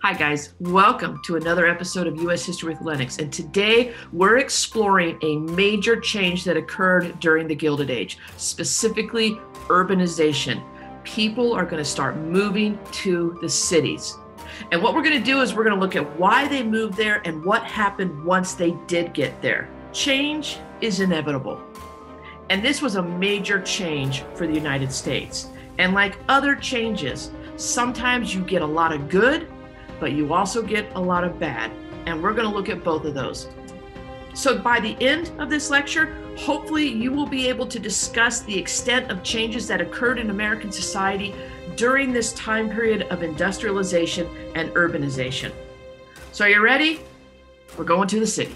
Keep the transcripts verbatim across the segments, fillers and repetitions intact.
Hi guys, welcome to another episode of U S History with Lennox. And today we're exploring a major change that occurred during the Gilded Age, specifically urbanization. People are going to start moving to the cities. And what we're going to do is we're going to look at why they moved there and what happened once they did get there. Change is inevitable. And this was a major change for the United States. And like other changes, sometimes you get a lot of good, but you also get a lot of bad. And we're going to look at both of those. So by the end of this lecture, hopefully you will be able to discuss the extent of changes that occurred in American society during this time period of industrialization and urbanization. So are you ready? We're going to the city.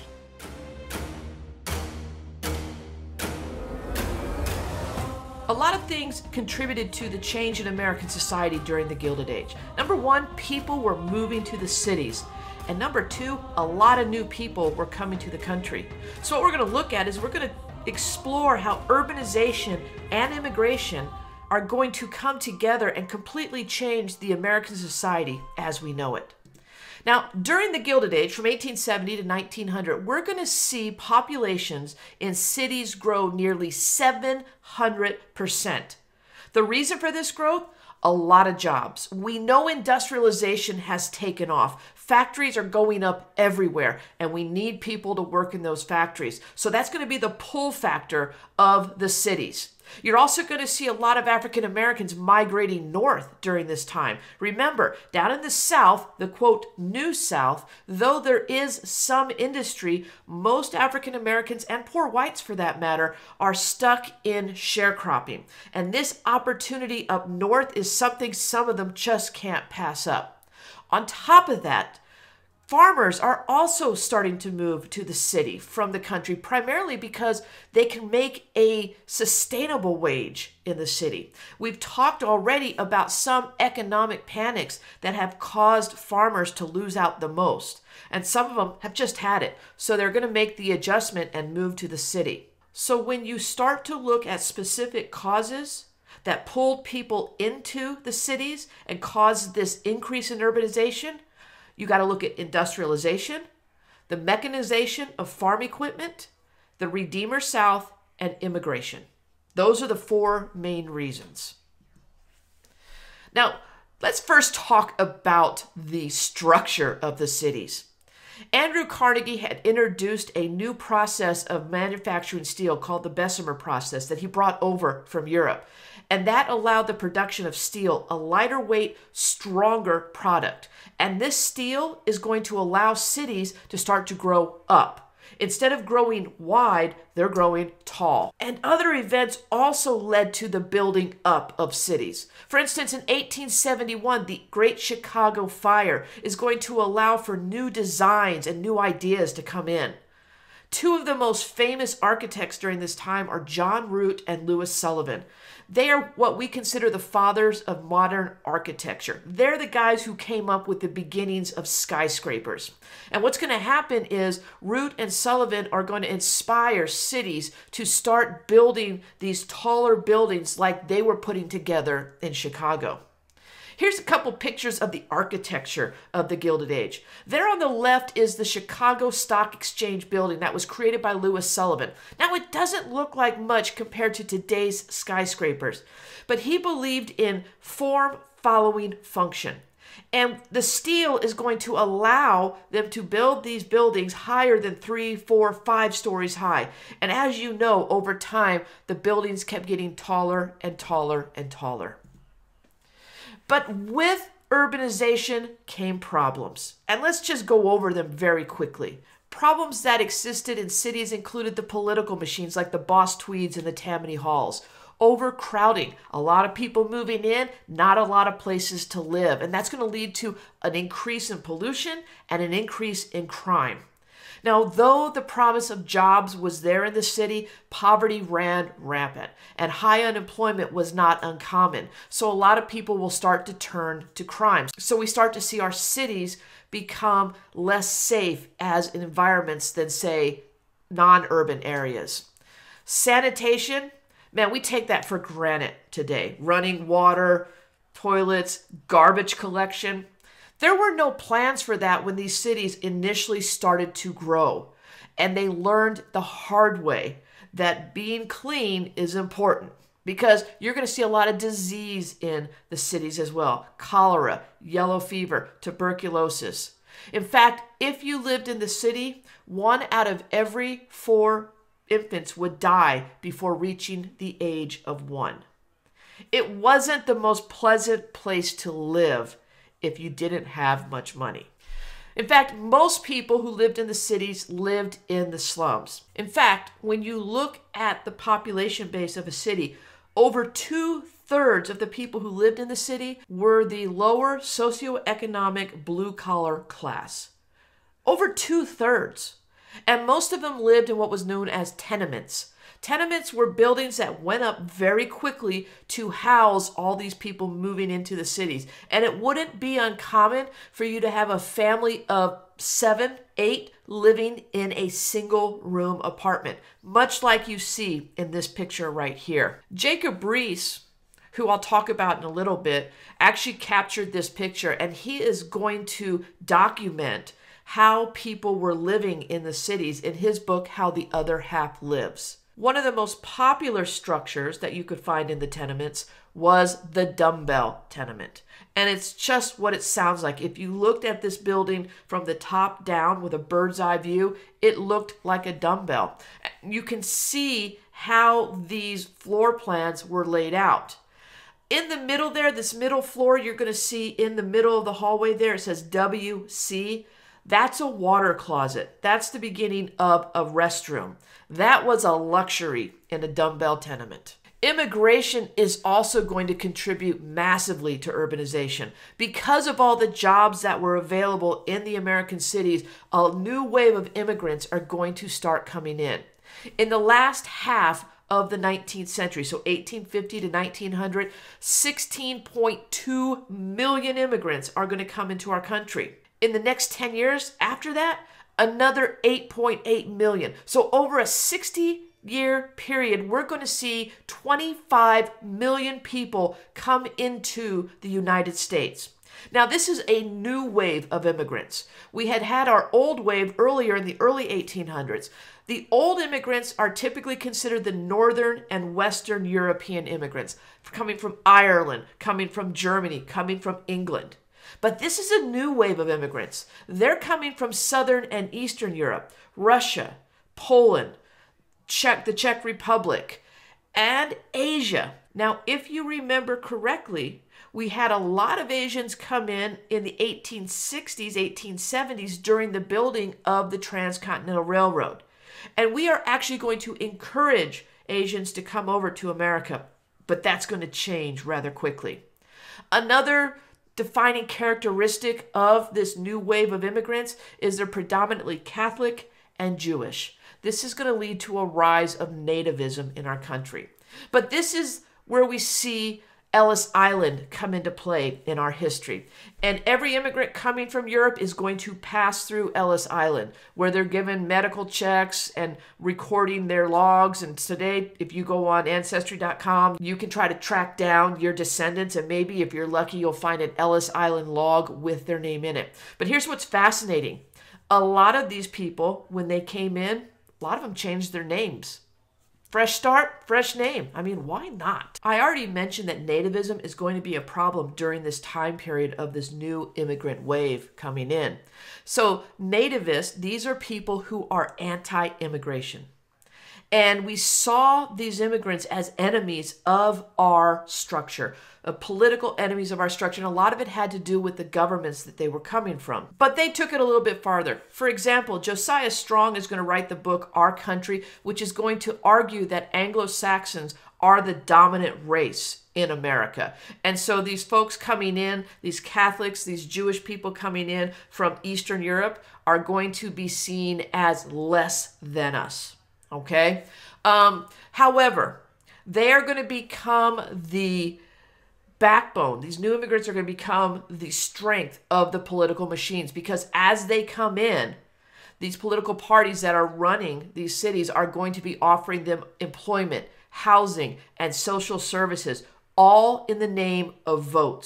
A lot of things contributed to the change in American society during the Gilded Age. Number one, people were moving to the cities. And number two, a lot of new people were coming to the country. So what we're going to look at is we're going to explore how urbanization and immigration are going to come together and completely change the American society as we know it. Now, during the Gilded Age, from eighteen seventy to nineteen hundred, we're going to see populations in cities grow nearly seven hundred percent. The reason for this growth? A lot of jobs. We know industrialization has taken off. Factories are going up everywhere, and we need people to work in those factories. So that's going to be the pull factor of the cities. You're also going to see a lot of African Americans migrating north during this time. Remember, down in the South, the quote, New South, though there is some industry, most African Americans and poor whites for that matter are stuck in sharecropping. And this opportunity up north is something some of them just can't pass up. On top of that, farmers are also starting to move to the city from the country, primarily because they can make a sustainable wage in the city. We've talked already about some economic panics that have caused farmers to lose out the most. And some of them have just had it. So they're going to make the adjustment and move to the city. So when you start to look at specific causes that pulled people into the cities and caused this increase in urbanization, you got to look at industrialization, the mechanization of farm equipment, the Redeemer South, and immigration. Those are the four main reasons. Now, let's first talk about the structure of the cities. Andrew Carnegie had introduced a new process of manufacturing steel called the Bessemer process that he brought over from Europe. And that allowed the production of steel, a lighter weight, stronger product. And this steel is going to allow cities to start to grow up. Instead of growing wide, they're growing tall. And other events also led to the building up of cities. For instance, in eighteen seventy-one, the Great Chicago Fire is going to allow for new designs and new ideas to come in. Two of the most famous architects during this time are John Root and Louis Sullivan. They are what we consider the fathers of modern architecture. They're the guys who came up with the beginnings of skyscrapers. And what's going to happen is Root and Sullivan are going to inspire cities to start building these taller buildings like they were putting together in Chicago. Here's a couple pictures of the architecture of the Gilded Age. There on the left is the Chicago Stock Exchange building that was created by Louis Sullivan. Now, it doesn't look like much compared to today's skyscrapers, but he believed in form following function. And the steel is going to allow them to build these buildings higher than three, four, five stories high. And as you know, over time, the buildings kept getting taller and taller and taller. But with urbanization came problems. And let's just go over them very quickly. Problems that existed in cities included the political machines like the Boss Tweeds and the Tammany Halls. Overcrowding, a lot of people moving in, not a lot of places to live. And that's going to lead to an increase in pollution and an increase in crime. Now, though the promise of jobs was there in the city, poverty ran rampant and high unemployment was not uncommon. So a lot of people will start to turn to crime. So we start to see our cities become less safe as environments than, say, non-urban areas. Sanitation, man, we take that for granted today. Running water, toilets, garbage collection. There were no plans for that when these cities initially started to grow, and they learned the hard way that being clean is important, because you're going to see a lot of disease in the cities as well. Cholera, yellow fever, tuberculosis. In fact, if you lived in the city, one out of every four infants would die before reaching the age of one. It wasn't the most pleasant place to live if you didn't have much money. In fact, most people who lived in the cities lived in the slums. In fact, when you look at the population base of a city, over two-thirds of the people who lived in the city were the lower socioeconomic blue-collar class. Over two-thirds. And most of them lived in what was known as tenements. Tenements were buildings that went up very quickly to house all these people moving into the cities. And it wouldn't be uncommon for you to have a family of seven, eight living in a single room apartment, much like you see in this picture right here. Jacob Riis, who I'll talk about in a little bit, actually captured this picture, and he is going to document how people were living in the cities in his book, How the Other Half Lives. One of the most popular structures that you could find in the tenements was the dumbbell tenement. And it's just what it sounds like. If you looked at this building from the top down with a bird's eye view, it looked like a dumbbell. You can see how these floor plans were laid out. In the middle there, this middle floor, you're going to see in the middle of the hallway there, it says W C. That's a water closet. That's the beginning of a restroom. That was a luxury in a dumbbell tenement. Immigration is also going to contribute massively to urbanization. Because of all the jobs that were available in the American cities, a new wave of immigrants are going to start coming in. In the last half of the nineteenth century, so eighteen fifty to nineteen hundred, sixteen point two million immigrants are going to come into our country. In the next ten years after that, another eight point eight million. So over a sixty-year period, we're going to see twenty-five million people come into the United States. Now, this is a new wave of immigrants. We had had our old wave earlier in the early eighteen hundreds. The old immigrants are typically considered the Northern and Western European immigrants, coming from Ireland, coming from Germany, coming from England. But this is a new wave of immigrants. They're coming from Southern and Eastern Europe, Russia, Poland, Czech, the Czech Republic, and Asia. Now, if you remember correctly, we had a lot of Asians come in in the eighteen sixties, eighteen seventies during the building of the Transcontinental Railroad. And we are actually going to encourage Asians to come over to America, but that's going to change rather quickly. Another defining characteristic of this new wave of immigrants is they're predominantly Catholic and Jewish. This is going to lead to a rise of nativism in our country. But this is where we see Ellis Island come into play in our history. And every immigrant coming from Europe is going to pass through Ellis Island, where they're given medical checks and recording their logs. And today, if you go on Ancestry dot com, you can try to track down your descendants. And maybe if you're lucky, you'll find an Ellis Island log with their name in it. But here's what's fascinating. A lot of these people, when they came in, a lot of them changed their names. Fresh start, fresh name. I mean, why not? I already mentioned that nativism is going to be a problem during this time period of this new immigrant wave coming in. So nativists, these are people who are anti-immigration. And we saw these immigrants as enemies of our structure, uh, political enemies of our structure. And a lot of it had to do with the governments that they were coming from. But they took it a little bit farther. For example, Josiah Strong is going to write the book Our Country, which is going to argue that Anglo-Saxons are the dominant race in America. And so these folks coming in, these Catholics, these Jewish people coming in from Eastern Europe are going to be seen as less than us. Okay. Um, however, they are going to become the backbone. These new immigrants are going to become the strength of the political machines, because as they come in, these political parties that are running these cities are going to be offering them employment, housing, and social services, all in the name of votes.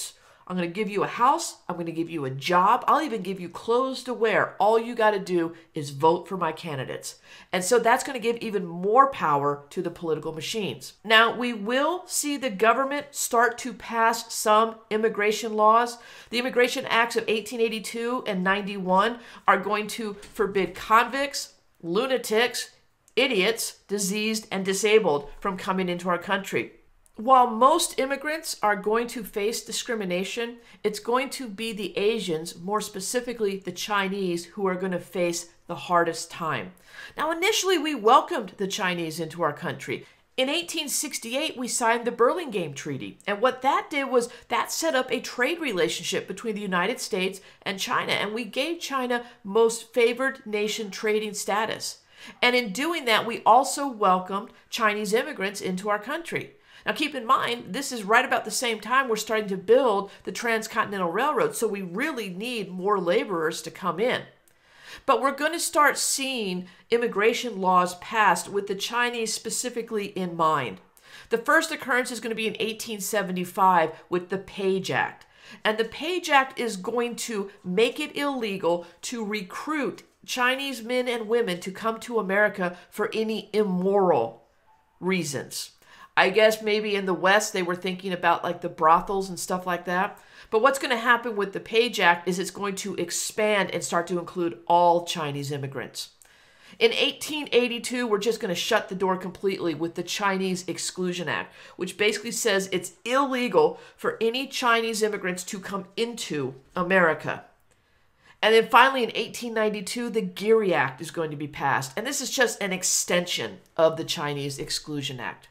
I'm going to give you a house. I'm going to give you a job. I'll even give you clothes to wear. All you got to do is vote for my candidates. And so that's going to give even more power to the political machines. Now, we will see the government start to pass some immigration laws. The Immigration Acts of eighteen eighty-two and ninety-one are going to forbid convicts, lunatics, idiots, diseased, and disabled from coming into our country. While most immigrants are going to face discrimination, it's going to be the Asians, more specifically the Chinese, who are going to face the hardest time. Now, initially, we welcomed the Chinese into our country. In eighteen sixty-eight, we signed the Burlingame Treaty. And what that did was that set up a trade relationship between the United States and China. And we gave China most favored nation trading status. And in doing that, we also welcomed Chinese immigrants into our country. Now, keep in mind, this is right about the same time we're starting to build the Transcontinental Railroad, so we really need more laborers to come in. But we're going to start seeing immigration laws passed with the Chinese specifically in mind. The first occurrence is going to be in eighteen seventy-five with the Page Act. And the Page Act is going to make it illegal to recruit Chinese men and women to come to America for any immoral reasons. I guess maybe in the West they were thinking about like the brothels and stuff like that. But what's going to happen with the Page Act is it's going to expand and start to include all Chinese immigrants. In eighteen eighty-two, we're just going to shut the door completely with the Chinese Exclusion Act, which basically says it's illegal for any Chinese immigrants to come into America. And then finally in eighteen ninety-two, the Geary Act is going to be passed. And this is just an extension of the Chinese Exclusion Act.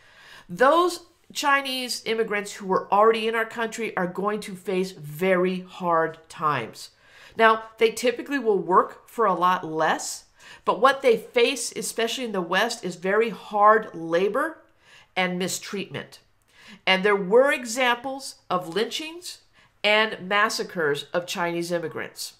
Those Chinese immigrants who were already in our country are going to face very hard times. Now, they typically will work for a lot less, but what they face, especially in the West, is very hard labor and mistreatment. And there were examples of lynchings and massacres of Chinese immigrants.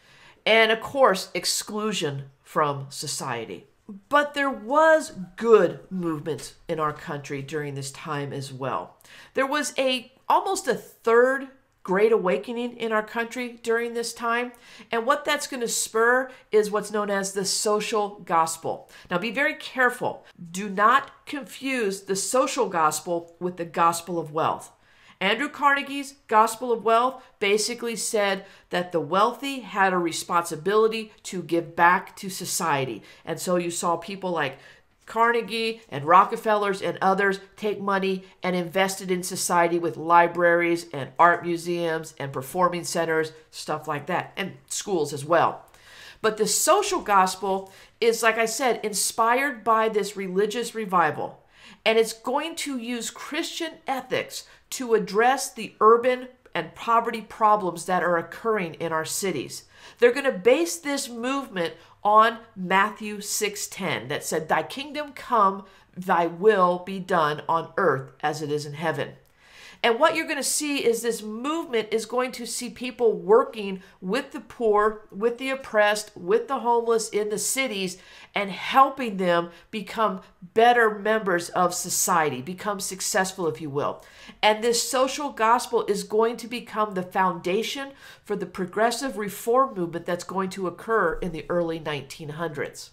And of course, exclusion from society. But there was good movement in our country during this time as well. There was a almost a third Great Awakening in our country during this time. And what that's going to spur is what's known as the social gospel. Now be very careful. Do not confuse the social gospel with the gospel of wealth. Andrew Carnegie's Gospel of Wealth basically said that the wealthy had a responsibility to give back to society. And so you saw people like Carnegie and Rockefellers and others take money and invest it in society with libraries and art museums and performing centers, stuff like that, and schools as well. But the social gospel is, like I said, inspired by this religious revival. And it's going to use Christian ethics to address the urban and poverty problems that are occurring in our cities. They're going to base this movement on Matthew six ten that said, "Thy kingdom come, thy will be done on earth as it is in heaven." And what you're going to see is this movement is going to see people working with the poor, with the oppressed, with the homeless in the cities and helping them become better members of society, become successful, if you will. And this social gospel is going to become the foundation for the progressive reform movement that's going to occur in the early nineteen hundreds.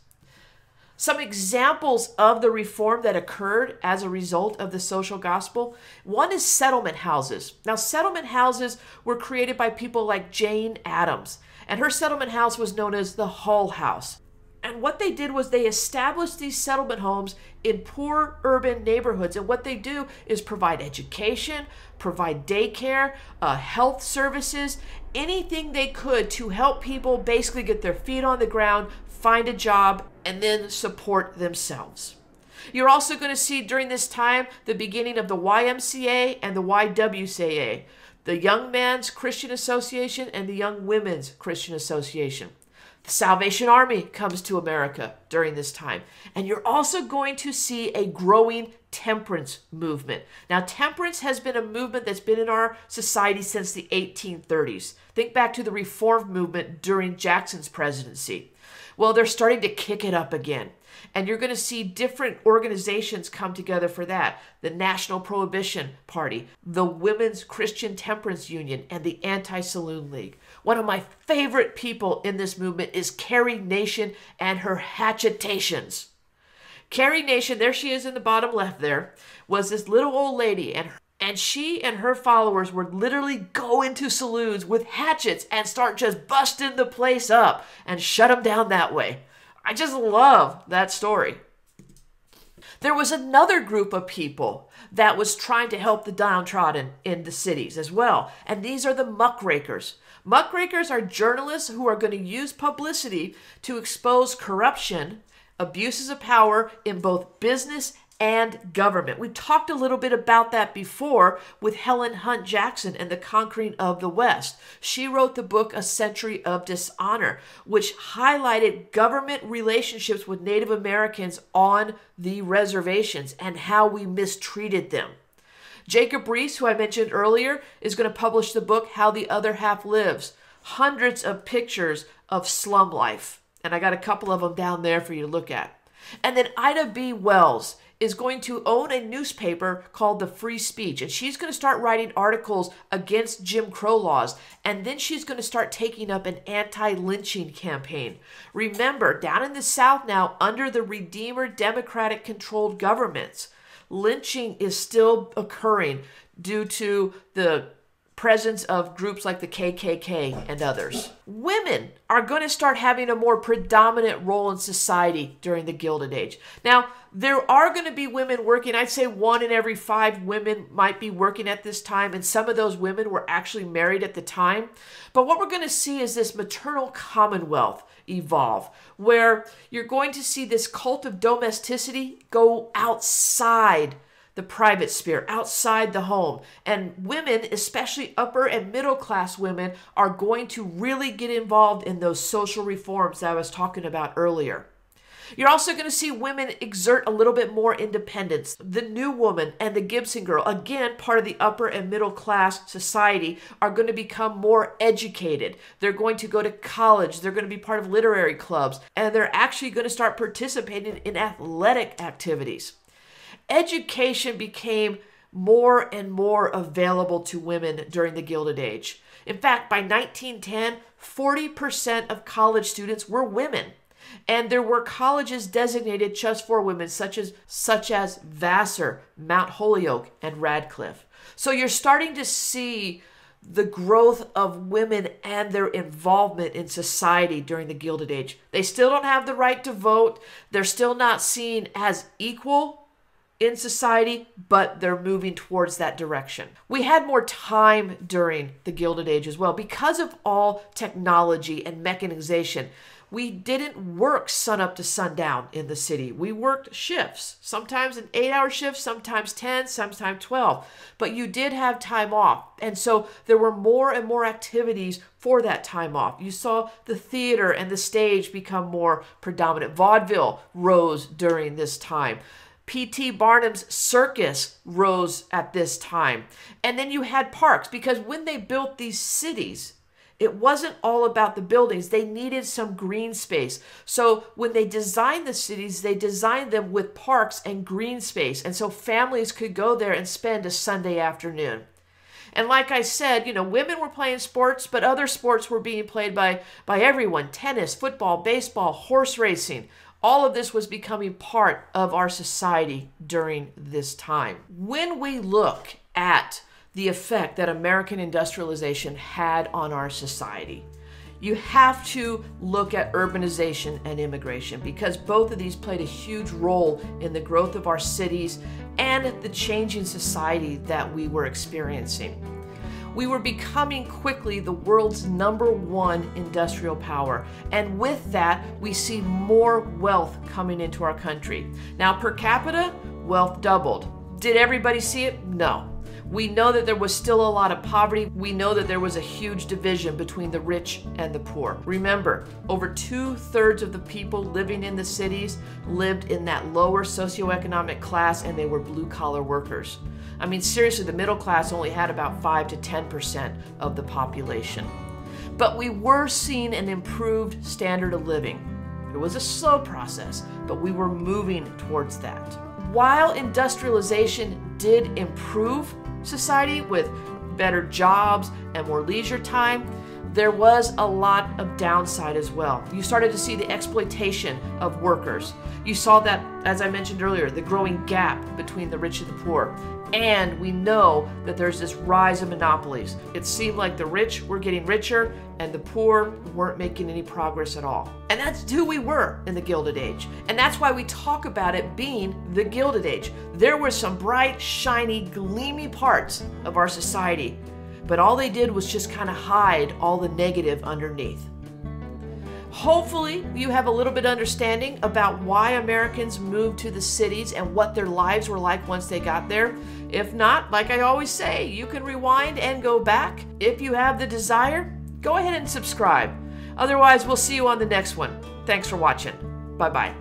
Some examples of the reform that occurred as a result of the social gospel. One is settlement houses. Now, settlement houses were created by people like Jane Addams, and her settlement house was known as the Hull House. And what they did was they established these settlement homes in poor urban neighborhoods. And what they do is provide education, provide daycare, uh, health services, anything they could to help people basically get their feet on the ground, find a job, and then support themselves. You're also going to see during this time the beginning of the Y M C A and the Y W C A, the Young Men's Christian Association and the Young Women's Christian Association. The Salvation Army comes to America during this time. And you're also going to see a growing temperance movement. Now, temperance has been a movement that's been in our society since the eighteen thirties. Think back to the reform movement during Jackson's presidency. Well, they're starting to kick it up again. And you're going to see different organizations come together for that. The National Prohibition Party, the Women's Christian Temperance Union, and the Anti-Saloon League. One of my favorite people in this movement is Carrie Nation and her hatchetations. Carrie Nation, there she is in the bottom left there, was this little old lady, and and she and her followers would literally go into saloons with hatchets and start just busting the place up and shut them down that way. I just love that story. There was another group of people that was trying to help the downtrodden in the cities as well, and these are the muckrakers. Muckrakers are journalists who are going to use publicity to expose corruption, abuses of power in both business and government. We talked a little bit about that before with Helen Hunt Jackson and the Conquering of the West. She wrote the book A Century of Dishonor, which highlighted government relationships with Native Americans on the reservations and how we mistreated them. Jacob Riis, who I mentioned earlier, is going to publish the book How the Other Half Lives. Hundreds of pictures of slum life. And I got a couple of them down there for you to look at. And then Ida B. Wells is going to own a newspaper called The Free Speech. And she's going to start writing articles against Jim Crow laws. And then she's going to start taking up an anti-lynching campaign. Remember, down in the South now, under the Redeemer Democratic-controlled governments, lynching is still occurring due to the presence of groups like the K K K and others. Women are going to start having a more predominant role in society during the Gilded Age. Now, there are going to be women working. I'd say one in every five women might be working at this time, and some of those women were actually married at the time. But what we're going to see is this maternal commonwealth evolve, where you're going to see this cult of domesticity go outside the private sphere, outside the home. And women, especially upper and middle class women, are going to really get involved in those social reforms that I was talking about earlier. You're also going to see women exert a little bit more independence. The New Woman and the Gibson Girl, again, part of the upper and middle class society, are going to become more educated. They're going to go to college. They're going to be part of literary clubs. And they're actually going to start participating in athletic activities. Education became more and more available to women during the Gilded Age. In fact, by nineteen ten, forty percent of college students were women. And there were colleges designated just for women, such as, such as Vassar, Mount Holyoke, and Radcliffe. So you're starting to see the growth of women and their involvement in society during the Gilded Age. They still don't have the right to vote. They're still not seen as equal in society, but they're moving towards that direction. We had more time during the Gilded Age as well. Because of all technology and mechanization, we didn't work sun up to sundown in the city. We worked shifts, sometimes an eight-hour shift, sometimes ten, sometimes twelve. But you did have time off. And so there were more and more activities for that time off. You saw the theater and the stage become more predominant. Vaudeville rose during this time. P T Barnum's circus rose at this time. And then you had parks, because when they built these cities, it wasn't all about the buildings. They needed some green space. So when they designed the cities, they designed them with parks and green space. And so families could go there and spend a Sunday afternoon. And like I said, you know, women were playing sports, but other sports were being played by, by everyone. Tennis, football, baseball, horse racing. All of this was becoming part of our society during this time. When we look at the effect that American industrialization had on our society, you have to look at urbanization and immigration, because both of these played a huge role in the growth of our cities and the changing society that we were experiencing. We were becoming quickly the world's number one industrial power. And with that, we see more wealth coming into our country. Now, per capita, wealth doubled. Did everybody see it? No. We know that there was still a lot of poverty. We know that there was a huge division between the rich and the poor. Remember, over two-thirds of the people living in the cities lived in that lower socioeconomic class, and they were blue-collar workers. I mean, seriously, the middle class only had about five to ten percent of the population. But we were seeing an improved standard of living. It was a slow process, but we were moving towards that. While industrialization did improve society with better jobs and more leisure time, there was a lot of downside as well. You started to see the exploitation of workers. You saw that, as I mentioned earlier, the growing gap between the rich and the poor. And we know that there's this rise of monopolies. It seemed like the rich were getting richer and the poor weren't making any progress at all. And that's who we were in the Gilded Age. And that's why we talk about it being the Gilded Age. There were some bright, shiny, gleamy parts of our society, but all they did was just kind of hide all the negative underneath. Hopefully, you have a little bit of understanding about why Americans moved to the cities and what their lives were like once they got there. If not, like I always say, you can rewind and go back. If you have the desire, go ahead and subscribe. Otherwise, we'll see you on the next one. Thanks for watching. Bye-bye.